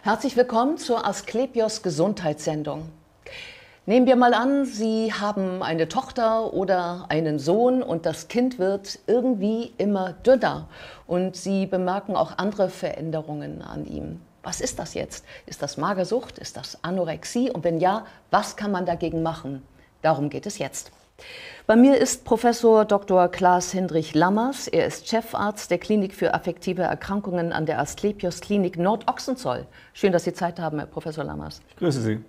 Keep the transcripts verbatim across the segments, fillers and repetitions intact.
Herzlich willkommen zur Asklepios Gesundheitssendung. Nehmen wir mal an, Sie haben eine Tochter oder einen Sohn und das Kind wird irgendwie immer dünner und Sie bemerken auch andere Veränderungen an ihm. Was ist das jetzt? Ist das Magersucht? Ist das Anorexie? Und wenn ja, was kann man dagegen machen? Darum geht es jetzt. Bei mir ist Professor Doktor Klaas-Hendrik Lammers. Er ist Chefarzt der Klinik für affektive Erkrankungen an der Asklepios Klinik Nordochsenzoll. Schön, dass Sie Zeit haben, Herr Professor Lammers. Ich grüße Sie.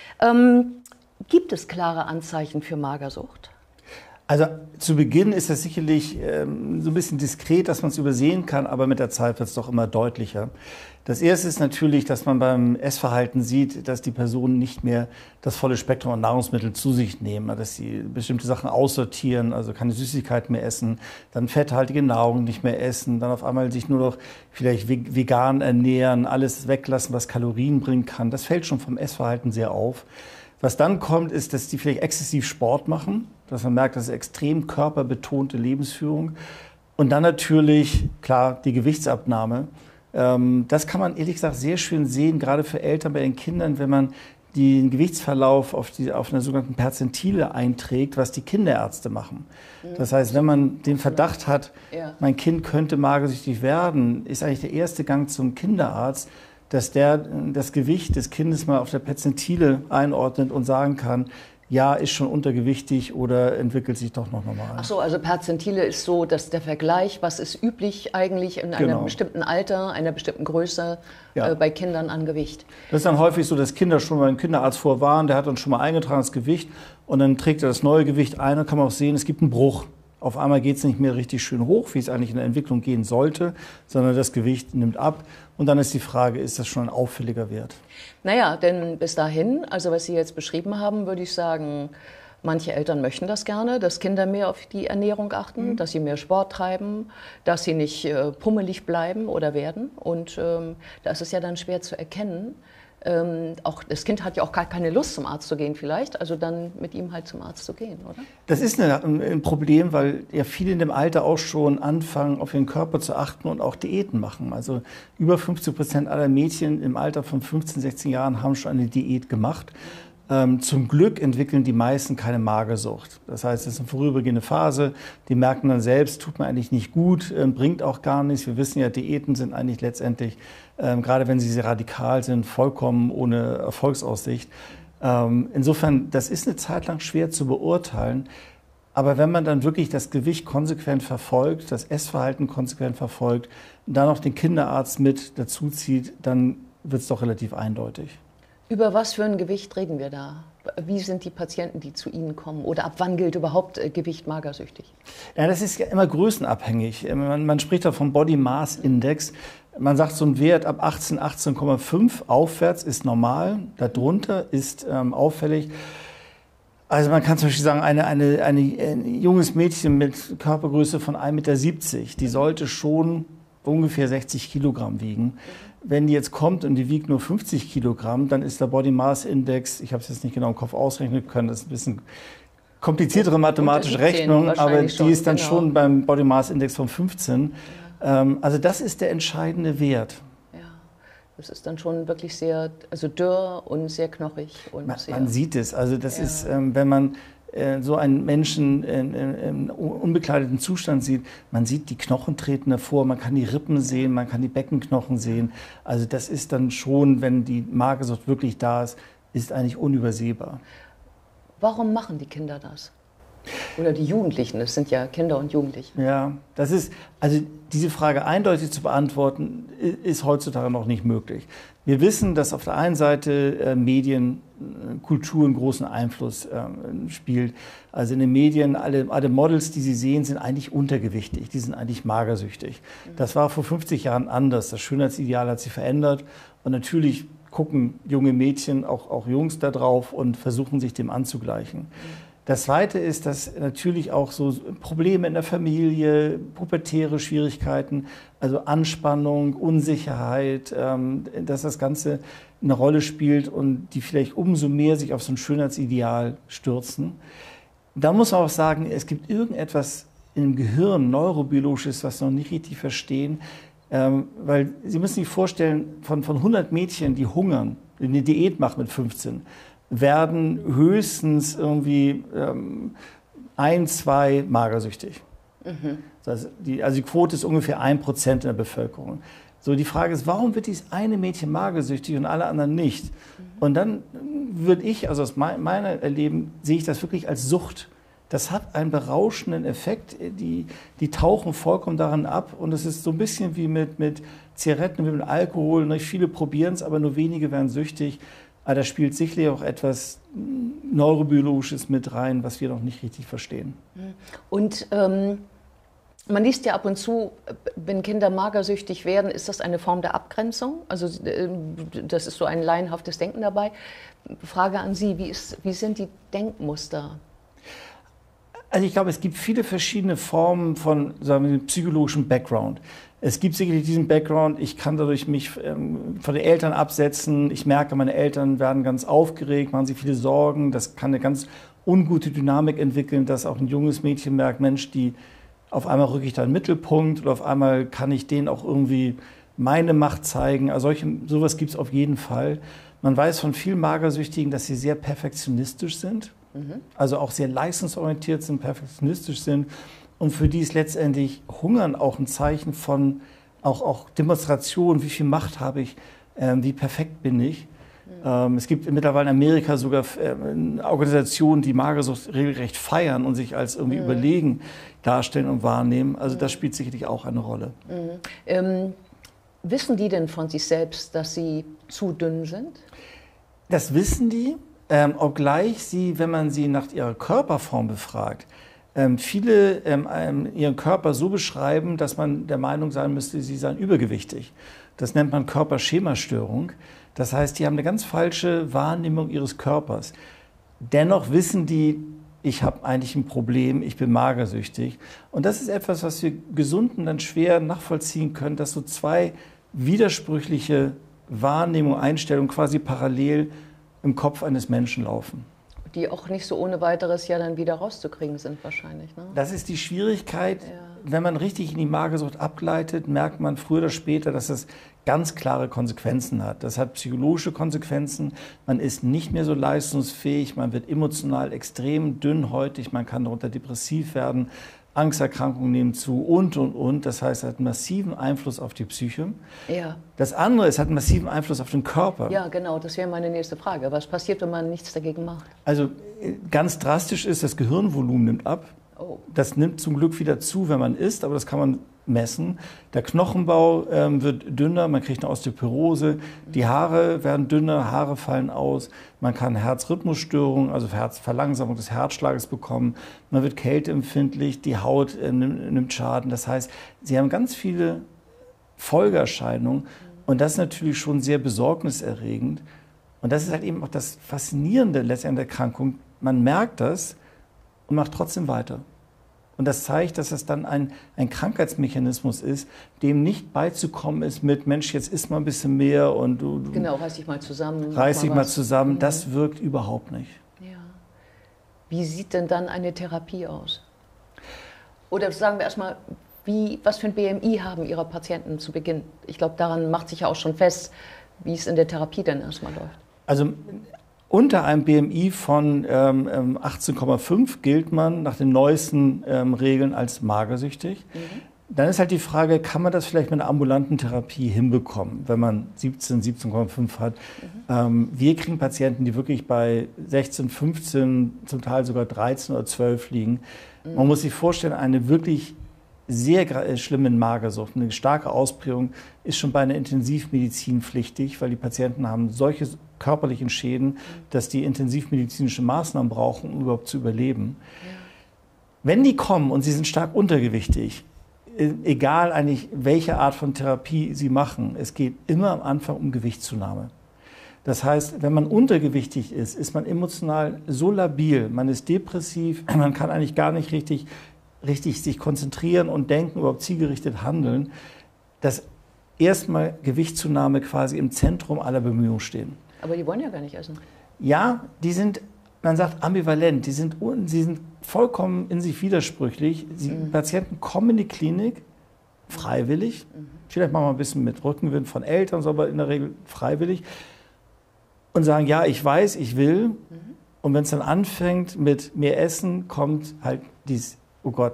Ähm, gibt es klare Anzeichen für Magersucht? Also zu Beginn ist das sicherlich ähm, so ein bisschen diskret, dass man es übersehen kann, aber mit der Zeit wird es doch immer deutlicher. Das Erste ist natürlich, dass man beim Essverhalten sieht, dass die Personen nicht mehr das volle Spektrum an Nahrungsmitteln zu sich nehmen, dass sie bestimmte Sachen aussortieren, also keine Süßigkeiten mehr essen, dann fetthaltige Nahrung nicht mehr essen, dann auf einmal sich nur noch vielleicht vegan ernähren, alles weglassen, was Kalorien bringen kann. Das fällt schon vom Essverhalten sehr auf. Was dann kommt, ist, dass die vielleicht exzessiv Sport machen, dass man merkt, das ist extrem körperbetonte Lebensführung. Und dann natürlich, klar, die Gewichtsabnahme. Das kann man ehrlich gesagt sehr schön sehen, gerade für Eltern bei den Kindern, wenn man den Gewichtsverlauf auf, die, auf einer sogenannten Perzentile einträgt, was die Kinderärzte machen. Das heißt, wenn man den Verdacht hat, mein Kind könnte magersüchtig werden, ist eigentlich der erste Gang zum Kinderarzt, dass der das Gewicht des Kindes mal auf der Perzentile einordnet und sagen kann, ja, ist schon untergewichtig oder entwickelt sich doch noch normal. Ach so, also Perzentile ist so, dass der Vergleich, was ist üblich eigentlich in Genau. einem bestimmten Alter, einer bestimmten Größe Ja. äh, bei Kindern an Gewicht. Das ist dann häufig so, dass Kinder schon beim Kinderarzt vorwarnen, der hat dann schon mal eingetragen das Gewicht und dann trägt er das neue Gewicht ein und kann man auch sehen, es gibt einen Bruch. Auf einmal geht es nicht mehr richtig schön hoch, wie es eigentlich in der Entwicklung gehen sollte, sondern das Gewicht nimmt ab. Und dann ist die Frage, ist das schon ein auffälliger Wert? Naja, denn bis dahin, also was Sie jetzt beschrieben haben, würde ich sagen, manche Eltern möchten das gerne, dass Kinder mehr auf die Ernährung achten, mhm. dass sie mehr Sport treiben, dass sie nicht äh, pummelig bleiben oder werden. Und ähm, da ist es ja dann schwer zu erkennen. Ähm, auch das Kind hat ja auch gar keine Lust, zum Arzt zu gehen vielleicht, also dann mit ihm halt zum Arzt zu gehen, oder? Das ist eine, ein Problem, weil ja viele in dem Alter auch schon anfangen, auf ihren Körper zu achten und auch Diäten machen. Also über fünfzig Prozent aller Mädchen im Alter von fünfzehn, sechzehn Jahren haben schon eine Diät gemacht. Ähm, zum Glück entwickeln die meisten keine Magersucht. Das heißt, es ist eine vorübergehende Phase. Die merken dann selbst, tut mir eigentlich nicht gut, äh, bringt auch gar nichts. Wir wissen ja, Diäten sind eigentlich letztendlich, ähm, gerade wenn sie sehr radikal sind, vollkommen ohne Erfolgsaussicht. Ähm, insofern, das ist eine Zeit lang schwer zu beurteilen. Aber wenn man dann wirklich das Gewicht konsequent verfolgt, das Essverhalten konsequent verfolgt, dann noch den Kinderarzt mit dazuzieht, dann wird es doch relativ eindeutig. Über was für ein Gewicht reden wir da? Wie sind die Patienten, die zu Ihnen kommen? Oder ab wann gilt überhaupt äh, Gewicht magersüchtig? Ja, das ist ja immer größenabhängig. Man, man spricht da vom Body Mass Index. Man sagt, so ein Wert ab achtzehn, achtzehn Komma fünf aufwärts ist normal, darunter ist ähm, auffällig. Also man kann zum Beispiel sagen, eine, eine, eine, ein junges Mädchen mit Körpergröße von ein Meter siebzig, die sollte schon ungefähr sechzig Kilogramm wiegen. Wenn die jetzt kommt und die wiegt nur fünfzig Kilogramm, dann ist der Body Mass Index, ich habe es jetzt nicht genau im Kopf ausrechnen können, das ist ein bisschen kompliziertere mathematische Rechnung, aber die schon, ist dann genau. schon beim Body Mass Index von fünfzehn. Ja. Ähm, also das ist der entscheidende Wert. Ja, das ist dann schon wirklich sehr, also dürr und sehr knochig. Und man, sehr, man sieht es, also das ja. ist, ähm, wenn man so einen Menschen in, in, in unbekleideten Zustand sieht, man sieht die Knochen treten hervor, man kann die Rippen sehen, man kann die Beckenknochen sehen. Also das ist dann schon, wenn die Magersucht wirklich da ist, ist eigentlich unübersehbar. Warum machen die Kinder das? Oder die Jugendlichen, das sind ja Kinder und Jugendliche. Ja, das ist, also diese Frage eindeutig zu beantworten, ist heutzutage noch nicht möglich. Wir wissen, dass auf der einen Seite äh, Medien, äh, Kultur einen großen Einfluss äh, spielt. Also in den Medien, alle, alle Models, die Sie sehen, sind eigentlich untergewichtig, die sind eigentlich magersüchtig. Mhm. Das war vor fünfzig Jahren anders. Das Schönheitsideal hat sich verändert und natürlich gucken junge Mädchen, auch, auch Jungs da drauf und versuchen sich dem anzugleichen. Mhm. Das Zweite ist, dass natürlich auch so Probleme in der Familie, pubertäre Schwierigkeiten, also Anspannung, Unsicherheit, ähm, dass das Ganze eine Rolle spielt und die vielleicht umso mehr sich auf so ein Schönheitsideal stürzen. Da muss man auch sagen, es gibt irgendetwas im Gehirn, neurobiologisches, was wir noch nicht richtig verstehen, Ähm, weil Sie müssen sich vorstellen, von, von hundert Mädchen, die hungern, die eine Diät machen mit fünfzehn, werden höchstens irgendwie ähm, ein, zwei magersüchtig. Mhm. Das heißt, die, also die Quote ist ungefähr ein Prozent in der Bevölkerung. So, die Frage ist, warum wird dieses eine Mädchen magersüchtig und alle anderen nicht? Mhm. Und dann würde ich, also aus mein, meinem Erleben, sehe ich das wirklich als Sucht. Das hat einen berauschenden Effekt. Die, die tauchen vollkommen daran ab. Und es ist so ein bisschen wie mit, mit Zigaretten, wie mit Alkohol. Nicht viele probieren es, aber nur wenige werden süchtig. Aber da spielt sicherlich auch etwas Neurobiologisches mit rein, was wir noch nicht richtig verstehen. Und ähm, man liest ja ab und zu, wenn Kinder magersüchtig werden, ist das eine Form der Abgrenzung? Also das ist so ein laienhaftes Denken dabei. Frage an Sie, wie, ist, wie sind die Denkmuster? Also ich glaube, es gibt viele verschiedene Formen von, sagen wir, psychologischem Background. Es gibt sicherlich diesen Background, ich kann dadurch mich ähm, von den Eltern absetzen. Ich merke, meine Eltern werden ganz aufgeregt, machen sich viele Sorgen. Das kann eine ganz ungute Dynamik entwickeln, dass auch ein junges Mädchen merkt, Mensch, die, auf einmal rücke ich da in den Mittelpunkt oder auf einmal kann ich denen auch irgendwie meine Macht zeigen. Also solche, sowas gibt es auf jeden Fall. Man weiß von vielen Magersüchtigen, dass sie sehr perfektionistisch sind. Mhm. Also auch sehr leistungsorientiert sind, perfektionistisch sind. Und für die ist letztendlich Hungern auch ein Zeichen von auch, auch Demonstration, wie viel Macht habe ich, äh, wie perfekt bin ich. Mhm. Ähm, es gibt mittlerweile in Amerika sogar äh, Organisationen, die Magersucht regelrecht feiern und sich als irgendwie mhm. überlegen darstellen und wahrnehmen. Also mhm. das spielt sicherlich auch eine Rolle. Mhm. Ähm, wissen die denn von sich selbst, dass sie zu dünn sind? Das wissen die, ähm, obgleich sie, wenn man sie nach ihrer Körperform befragt, Ähm, viele ähm, ihren Körper so beschreiben, dass man der Meinung sein müsste, sie seien übergewichtig. Das nennt man Körperschemastörung. Das heißt, die haben eine ganz falsche Wahrnehmung ihres Körpers. Dennoch wissen die, ich habe eigentlich ein Problem, ich bin magersüchtig. Und das ist etwas, was wir Gesunden dann schwer nachvollziehen können, dass so zwei widersprüchliche Wahrnehmungen, Einstellungen quasi parallel im Kopf eines Menschen laufen. Die auch nicht so ohne weiteres ja dann wieder rauszukriegen sind wahrscheinlich. Ne? Das ist die Schwierigkeit. Ja. Wenn man richtig in die Magersucht abgleitet, merkt man früher oder später, dass das ganz klare Konsequenzen hat. Das hat psychologische Konsequenzen. Man ist nicht mehr so leistungsfähig, man wird emotional extrem dünnhäutig, man kann darunter depressiv werden, Angsterkrankungen nehmen zu und, und, und. Das heißt, es hat einen massiven Einfluss auf die Psyche. Ja. Das andere, es hat einen massiven Einfluss auf den Körper. Ja, genau, das wäre meine nächste Frage. Was passiert, wenn man nichts dagegen macht? Also ganz drastisch ist, das Gehirnvolumen nimmt ab. Oh. Das nimmt zum Glück wieder zu, wenn man isst, aber das kann man messen. Der Knochenbau ähm, wird dünner, man kriegt eine Osteoporose, die Haare werden dünner, Haare fallen aus, man kann Herzrhythmusstörungen, also Herzverlangsamung des Herzschlages bekommen, man wird kälteempfindlich, die Haut äh, nimmt, nimmt Schaden. Das heißt, sie haben ganz viele Folgeerscheinungen und das ist natürlich schon sehr besorgniserregend. Und das ist halt eben auch das Faszinierende letztendlich der Erkrankung. Man merkt das und macht trotzdem weiter. Und das zeigt, dass es dann ein, ein Krankheitsmechanismus ist, dem nicht beizukommen ist mit, Mensch, jetzt isst mal ein bisschen mehr und du... du genau, reiß dich mal zusammen. Reiß dich mal, mal zusammen. Das wirkt überhaupt nicht. Ja. Wie sieht denn dann eine Therapie aus? Oder sagen wir erstmal, wie, was für ein B M I haben Ihre Patienten zu Beginn? Ich glaube, daran macht sich ja auch schon fest, wie es in der Therapie dann erstmal läuft. Also unter einem B M I von ähm, achtzehn Komma fünf gilt man nach den neuesten ähm, Regeln als magersüchtig. Mhm. Dann ist halt die Frage, kann man das vielleicht mit einer ambulanten Therapie hinbekommen, wenn man siebzehn, siebzehn Komma fünf hat. Mhm. Ähm, wir kriegen Patienten, die wirklich bei sechzehn, fünfzehn, zum Teil sogar dreizehn oder zwölf liegen. Mhm. Man muss sich vorstellen, eine wirklich sehr schlimme Magersucht, eine starke Ausprägung ist schon bei einer Intensivmedizin pflichtig, weil die Patienten haben solche körperlichen Schäden, dass die intensivmedizinische Maßnahmen brauchen, um überhaupt zu überleben. Ja. Wenn die kommen und sie sind stark untergewichtig, egal eigentlich welche Art von Therapie sie machen, es geht immer am Anfang um Gewichtszunahme. Das heißt, wenn man untergewichtig ist, ist man emotional so labil, man ist depressiv, man kann eigentlich gar nicht richtig richtig sich konzentrieren und denken, überhaupt zielgerichtet handeln, dass erstmal Gewichtszunahme quasi im Zentrum aller Bemühungen stehen. Aber die wollen ja gar nicht essen. Ja, die sind, man sagt ambivalent, die sind, sie sind vollkommen in sich widersprüchlich. Die mhm. Patienten kommen in die Klinik, freiwillig. Mhm. Vielleicht machen wir ein bisschen mit Rückenwind von Eltern, aber in der Regel freiwillig. Und sagen, ja, ich weiß, ich will. Mhm. Und wenn es dann anfängt mit mehr Essen, kommt halt dieses, oh Gott,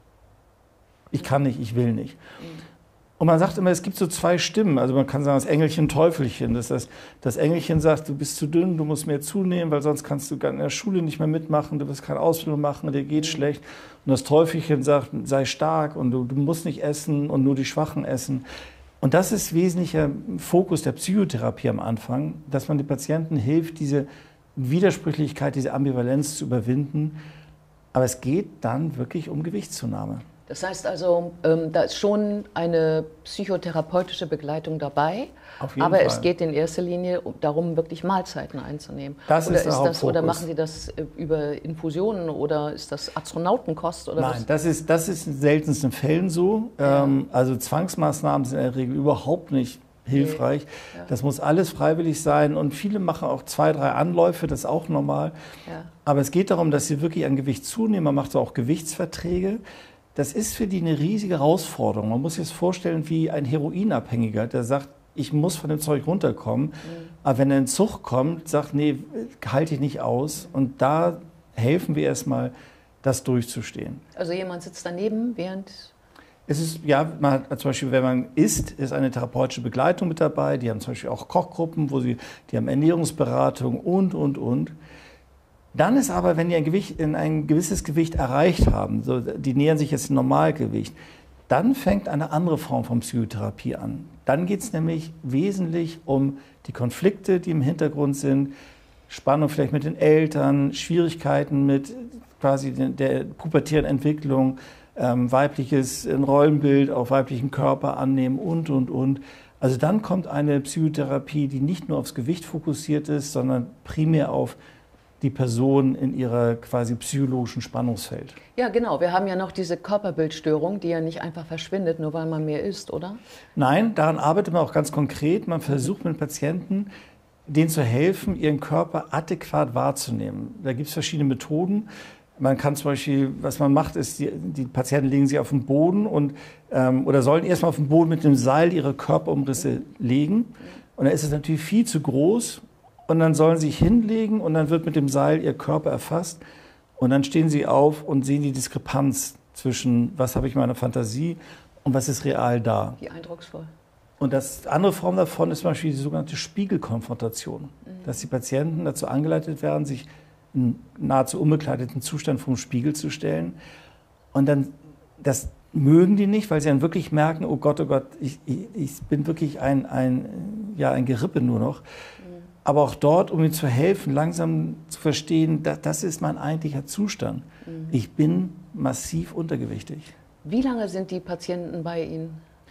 ich kann nicht, ich will nicht. Mhm. Und man sagt immer, es gibt so zwei Stimmen. Also man kann sagen, das Engelchen, Teufelchen. Das heißt, das Engelchen sagt, du bist zu dünn, du musst mehr zunehmen, weil sonst kannst du in der Schule nicht mehr mitmachen, du wirst keine Ausbildung machen, dir geht schlecht. Und das Teufelchen sagt, sei stark und du, du musst nicht essen und nur die Schwachen essen. Und das ist wesentlicher Fokus der Psychotherapie am Anfang, dass man den Patienten hilft, diese Widersprüchlichkeit, diese Ambivalenz zu überwinden. Aber es geht dann wirklich um Gewichtszunahme. Das heißt also, ähm, da ist schon eine psychotherapeutische Begleitung dabei, Auf jeden aber Fall. Es geht in erster Linie darum, wirklich Mahlzeiten einzunehmen. Das oder ist der ist das, oder Hauptfokus. machen Sie das über Infusionen oder ist das Astronautenkost? Oder Nein, was? das ist, das ist in seltensten Fällen so. Ja. Ähm, also Zwangsmaßnahmen sind in der Regel überhaupt nicht hilfreich. Nee. Ja. Das muss alles freiwillig sein und viele machen auch zwei, drei Anläufe, das ist auch normal. Ja. Aber es geht darum, dass sie wirklich an Gewicht zunehmen. Man macht so auch Gewichtsverträge. Das ist für die eine riesige Herausforderung. Man muss sich das vorstellen wie ein Heroinabhängiger, der sagt, ich muss von dem Zeug runterkommen. Mhm. Aber wenn er in Zug kommt, sagt, nee, halte ich nicht aus. Und da helfen wir erstmal, das durchzustehen. Also jemand sitzt daneben, während... Es ist, ja, man hat zum Beispiel, wenn man isst, ist eine therapeutische Begleitung mit dabei. Die haben zum Beispiel auch Kochgruppen, wo sie, die haben Ernährungsberatung und, und, und. Dann ist aber, wenn die ein, Gewicht, ein gewisses Gewicht erreicht haben, so, die nähern sich jetzt dem Normalgewicht, dann fängt eine andere Form von Psychotherapie an. Dann geht es nämlich wesentlich um die Konflikte, die im Hintergrund sind, Spannung vielleicht mit den Eltern, Schwierigkeiten mit quasi der pubertären Entwicklung, ähm, weibliches Rollenbild auf weiblichen Körper annehmen und, und, und. Also dann kommt eine Psychotherapie, die nicht nur aufs Gewicht fokussiert ist, sondern primär auf die Person in ihrer quasi psychologischen Spannungsfeld. Ja, genau. Wir haben ja noch diese Körperbildstörung, die ja nicht einfach verschwindet, nur weil man mehr isst, oder? Nein, daran arbeitet man auch ganz konkret. Man versucht mit Patienten, denen zu helfen, ihren Körper adäquat wahrzunehmen. Da gibt es verschiedene Methoden. Man kann zum Beispiel, was man macht, ist, die, die Patienten legen sich auf den Boden und, ähm, oder sollen erstmal auf den Boden mit dem Seil ihre Körperumrisse legen. Und dann ist es natürlich viel zu groß. Und dann sollen sie sich hinlegen und dann wird mit dem Seil ihr Körper erfasst. Und dann stehen sie auf und sehen die Diskrepanz zwischen, was habe ich in meiner Fantasie und was ist real da. Wie eindrucksvoll. Und das andere Form davon ist zum Beispiel die sogenannte Spiegelkonfrontation. Mhm. Dass die Patienten dazu angeleitet werden, sich in nahezu unbekleideten Zustand vor den Spiegel zu stellen. Und dann, das mögen die nicht, weil sie dann wirklich merken, oh Gott, oh Gott, ich, ich, ich bin wirklich ein, ein, ja, ein Gerippe nur noch. Aber auch dort, um ihnen zu helfen, langsam zu verstehen, das, das ist mein eigentlicher Zustand. Mhm. Ich bin massiv untergewichtig. Wie lange sind die Patienten bei Ihnen?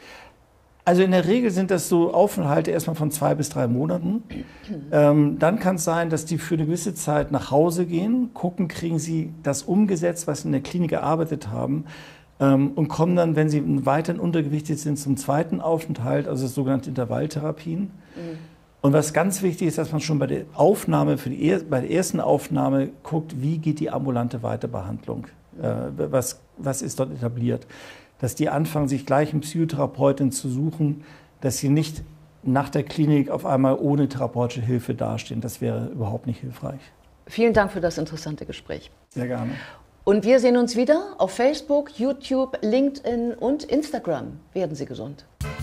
Also in der Regel sind das so Aufenthalte erstmal von zwei bis drei Monaten. Ähm, dann kann es sein, dass die für eine gewisse Zeit nach Hause gehen, gucken, kriegen sie das umgesetzt, was sie in der Klinik erarbeitet haben, ähm, und kommen dann, wenn sie weiterhin untergewichtig sind, zum zweiten Aufenthalt, also das sogenannte Intervalltherapien. Mhm. Und was ganz wichtig ist, dass man schon bei der Aufnahme, für die, bei der ersten Aufnahme guckt, wie geht die ambulante Weiterbehandlung, äh, was, was ist dort etabliert. Dass die anfangen, sich gleich einen Psychotherapeuten zu suchen, dass sie nicht nach der Klinik auf einmal ohne therapeutische Hilfe dastehen. Das wäre überhaupt nicht hilfreich. Vielen Dank für das interessante Gespräch. Sehr gerne. Und wir sehen uns wieder auf Facebook, YouTube, LinkedIn und Instagram. Werden Sie gesund.